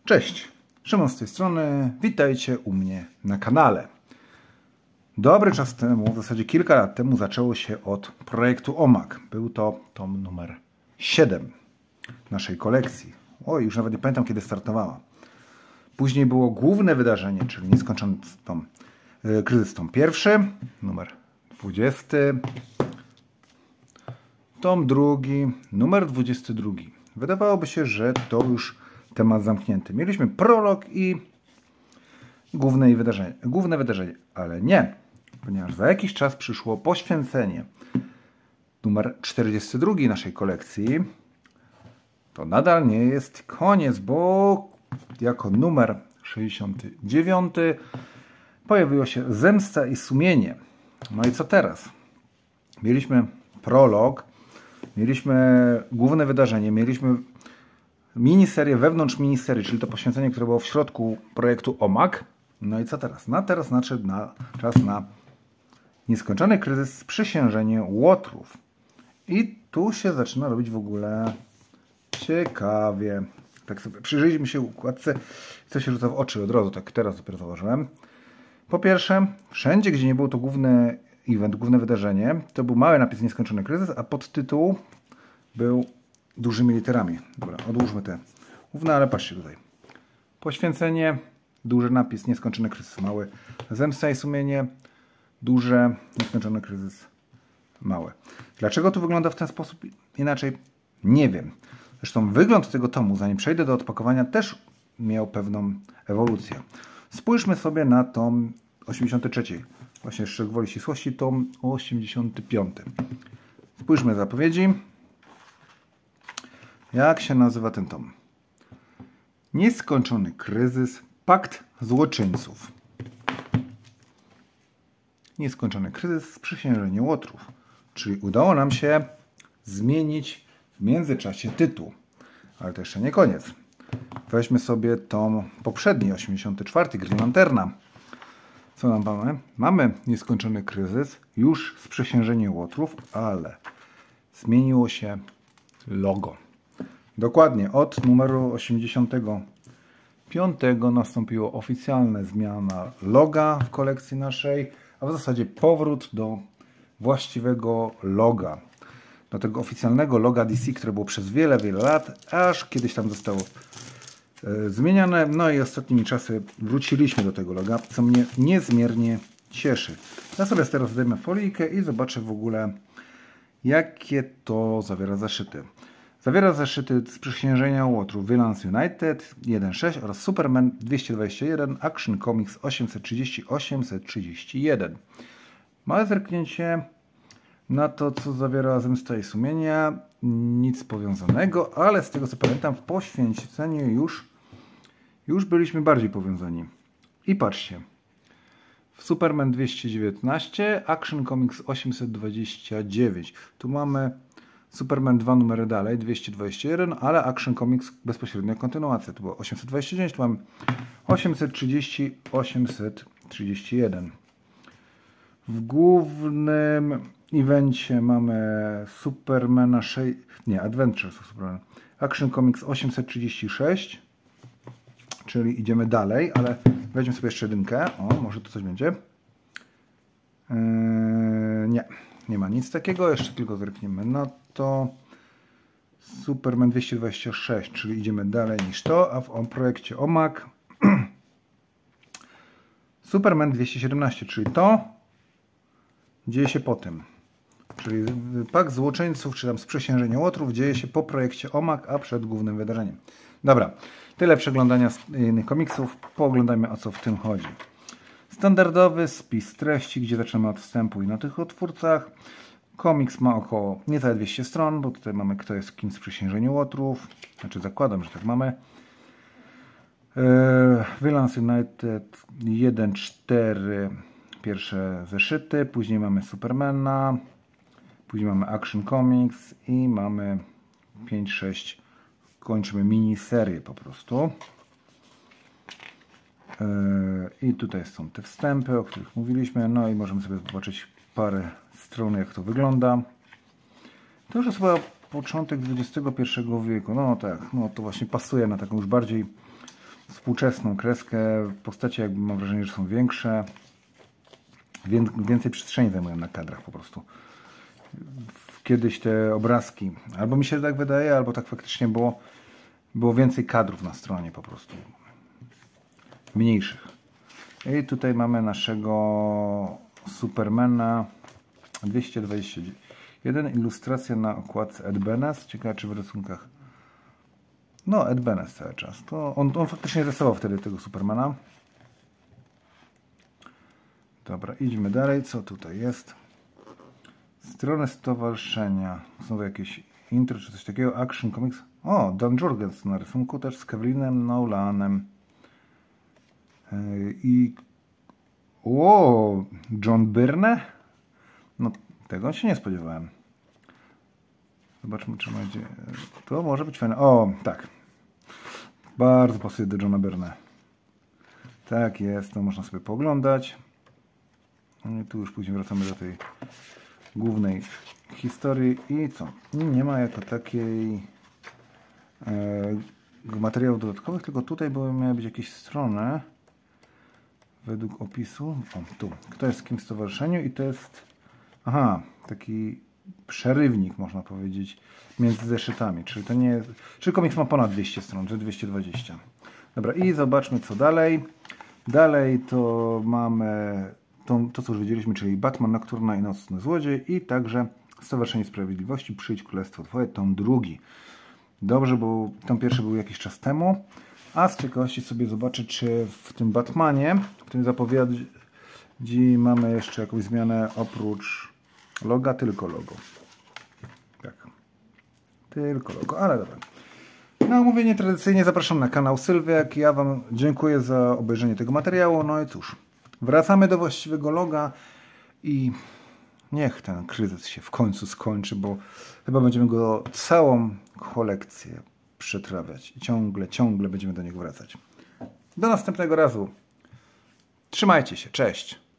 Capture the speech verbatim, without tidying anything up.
Cześć, Szymon z tej strony, witajcie u mnie na kanale. Dobry czas temu, w zasadzie kilka lat temu zaczęło się od projektu O M A K. Był to tom numer siedem naszej kolekcji. Oj, już nawet nie pamiętam, kiedy startowała. Później było główne wydarzenie, czyli nieskończony tom, yy, kryzys tom pierwszy, numer dwudziesty, tom drugi, numer dwudziesty drugi. Wydawałoby się, że to już temat zamknięty. Mieliśmy prolog i główne wydarzenie, główne wydarzenie, ale nie, ponieważ za jakiś czas przyszło poświęcenie. Numer czterdziesty drugi naszej kolekcji. To nadal nie jest koniec, bo jako numer sześćdziesiąty dziewiąty pojawiło się Zemsta i sumienie. No i co teraz? Mieliśmy prolog, mieliśmy główne wydarzenie, mieliśmy miniserię wewnątrz miniserii, czyli to poświęcenie, które było w środku projektu O M A K. No i co teraz? No teraz nadszedł na, czas na nieskończony kryzys, sprzysiężenie łotrów. I tu się zaczyna robić w ogóle ciekawie. Tak sobie przyjrzyjmy się układce, co się rzuca w oczy od razu, tak teraz dopiero założyłem. Po pierwsze, wszędzie, gdzie nie było to główny event, główne wydarzenie, to był mały napis nieskończony kryzys, a podtytuł był dużymi literami. Dobra, odłóżmy te główne, ale patrzcie tutaj. Poświęcenie, duży napis, nieskończony kryzys, mały. Zemsta i sumienie, duże, nieskończony kryzys, małe. Dlaczego to wygląda w ten sposób inaczej? Nie wiem. Zresztą wygląd tego tomu, zanim przejdę do odpakowania, też miał pewną ewolucję. Spójrzmy sobie na tom osiemdziesiąty trzeci. Właśnie jeszcze gwoli ścisłości, tom osiemdziesiąty piąty. Spójrzmy zapowiedzi. Jak się nazywa ten tom? Nieskończony kryzys, pakt złoczyńców. Nieskończony kryzys, sprzysiężenie łotrów. Czyli udało nam się zmienić w międzyczasie tytuł. Ale to jeszcze nie koniec. Weźmy sobie tom poprzedni, osiemdziesiąty czwarty, Green Lanterna. Co nam mamy? Mamy nieskończony kryzys, już sprzysiężenie łotrów, ale zmieniło się logo. Dokładnie, od numeru osiemdziesiątego piątego nastąpiła oficjalna zmiana loga w kolekcji naszej, a w zasadzie powrót do właściwego loga. Do tego oficjalnego loga D C, które było przez wiele, wiele lat, aż kiedyś tam zostało e, zmieniane. No i ostatnimi czasy wróciliśmy do tego loga, co mnie niezmiernie cieszy. Ja sobie teraz zdejmę folijkę i zobaczę w ogóle, jakie to zawiera zaszyty. Zawiera zaszyty Sprzysiężenia łotrów Villains United jeden sześć oraz Superman dwieście dwadzieścia jeden, Action Comics osiemset trzydzieści osiemset trzydzieści jeden. Małe zerknięcie na to, co zawiera Zemsta i sumienia. Nic powiązanego, ale z tego co pamiętam, w poświęceniu już, już byliśmy bardziej powiązani. I patrzcie. W Superman dwieście dziewiętnaście, Action Comics osiemset dwadzieścia dziewięć. Tu mamy Superman dwa numery dalej, dwieście dwadzieścia jeden, ale Action Comics bezpośrednia kontynuacja. Tu było osiemset dwadzieścia dziewięć, tu mamy osiemset trzydzieści, osiemset trzydzieści jeden. W głównym evencie mamy Supermana sześć, nie, Adventures of Superman. Action Comics osiemset trzydzieści sześć, czyli idziemy dalej, ale weźmy sobie jeszcze jedynkę. O, może to coś będzie. Yy, nie, nie ma nic takiego. Jeszcze tylko zerkniemy na to. Superman dwieście dwadzieścia sześć, czyli idziemy dalej niż to, a w projekcie O M A K Superman dwieście siedemnaście, czyli to dzieje się po tym. Czyli pakt złoczyńców, czy tam sprzysiężenie łotrów dzieje się po projekcie O M A K, a przed głównym wydarzeniem. Dobra, tyle przeglądania innych komiksów. Pooglądajmy, o co w tym chodzi. Standardowy spis treści, gdzie zaczynamy od wstępu i na tych twórcach. Komiks ma około niecałe dwieście stron, bo tutaj mamy kto jest kim sprzysiężenie łotrów. Znaczy zakładam, że tak mamy. Yy, Villains United jeden cztery, pierwsze zeszyty. Później mamy Supermana. Później mamy Action Comics i mamy pięć sześć. Kończymy miniserię po prostu. Yy, I tutaj są te wstępy, o których mówiliśmy. No i możemy sobie zobaczyć parę stron, jak to wygląda. To już jest chyba początek dwudziestego pierwszego wieku. No tak, no to właśnie pasuje na taką już bardziej współczesną kreskę. Postacie jakby mam wrażenie, że są większe. Więcej przestrzeni zajmują na kadrach po prostu. Kiedyś te obrazki, albo mi się tak wydaje, albo tak faktycznie było, było więcej kadrów na stronie po prostu. Mniejszych. I tutaj mamy naszego Supermana dwieście dwadzieścia jeden. Ilustracja na okładce Ed Benes. Ciekawe, czy w rysunkach. No, Ed Benes cały czas. To on, on faktycznie rysował wtedy tego Supermana. Dobra, idźmy dalej. Co tutaj jest? Strony stowarzyszenia. Są jakieś intro czy coś takiego. Action Comics. O, Dan Jurgens na rysunku też z Kevlinem Nolanem. Yy, I o, John Byrne? No, tego się nie spodziewałem. Zobaczmy, czy będzie. To może być fajne. O, tak. Bardzo pasuje do Johna Byrne. Tak jest, to można sobie pooglądać. I tu już później wracamy do tej głównej historii. I co? Nie ma jako takiej e, materiałów dodatkowych, tylko tutaj były, miały być jakieś strony według opisu. O, tu. Kto jest w jakim stowarzyszeniu? I to jest aha, taki przerywnik, można powiedzieć, między zeszytami. Czyli to nie jest. Czyli komiks ma ponad dwieście stron, czy dwieście dwadzieścia. Dobra, i zobaczmy, co dalej. Dalej to mamy to, to co już wiedzieliśmy, czyli Batman, Nocturna i Nocny Złodziej i także Stowarzyszenie Sprawiedliwości, Przyjdź Królestwo Twoje, tom drugi. Dobrze, bo tom pierwszy był jakiś czas temu, a z ciekawości sobie zobaczę, czy w tym Batmanie, w tym zapowiedzi mamy jeszcze jakąś zmianę oprócz loga, tylko logo. Tak. Tylko logo, ale dobra. Na omówienie tradycyjnie zapraszam na kanał Sylwiak. Ja Wam dziękuję za obejrzenie tego materiału. No i cóż, wracamy do właściwego loga i niech ten kryzys się w końcu skończy, bo chyba będziemy go całą kolekcję przetrawiać i ciągle, ciągle będziemy do niego wracać. Do następnego razu. Trzymajcie się. Cześć.